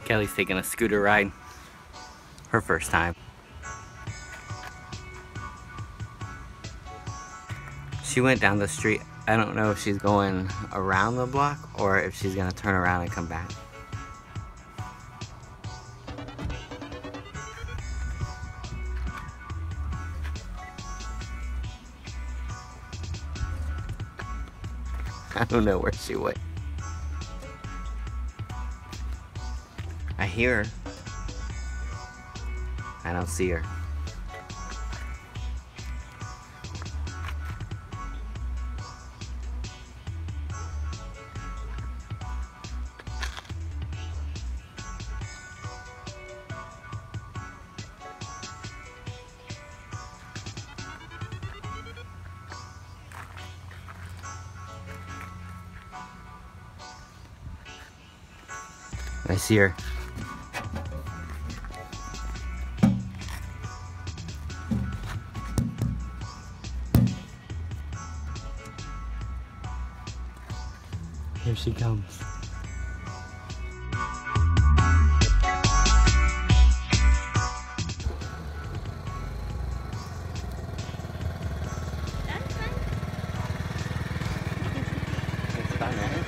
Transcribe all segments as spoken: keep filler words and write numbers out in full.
Kelly's taking a scooter ride. Her first time. She went down the street. I don't know if she's going around the block or if she's gonna turn around and come back. I don't know where she went. I hear her. I don't see her. I see her. Here she comes. It's fun, right?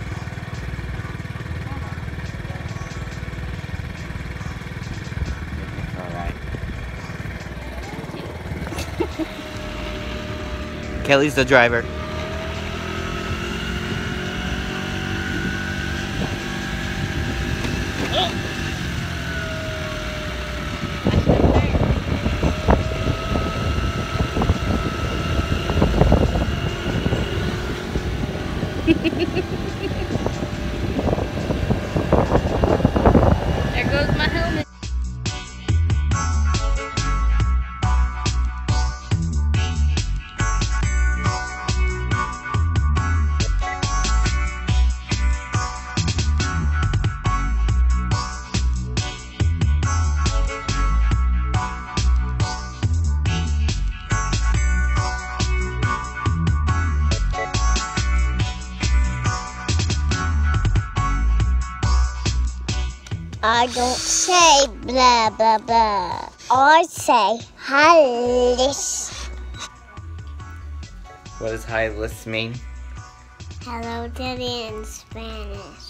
Kelly's the driver. There goes my helmet. I don't say blah, blah, blah. I say hi-lis. What does hi-lis mean? Hello, Daddy in Spanish.